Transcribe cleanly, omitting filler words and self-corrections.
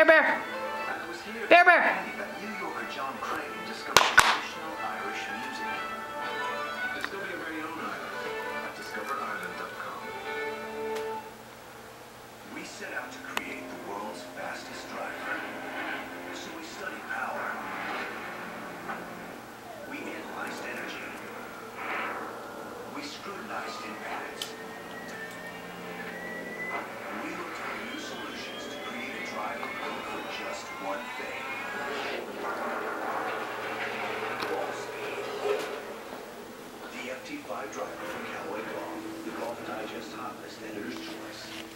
Bear, bear. And it was here Bear, bear. that New Yorker John Crane discovered traditional Irish music. Discover your very own island at discoverireland.com. We set out to create the world's fastest driver. So we studied power. We analyzed energy. We scrutinized impacts. We looked for new solutions to create a driver built for just one thing. Ball speed. The FT5 driver from Callaway Golf. The Golf Digest Hot List Editor's Choice.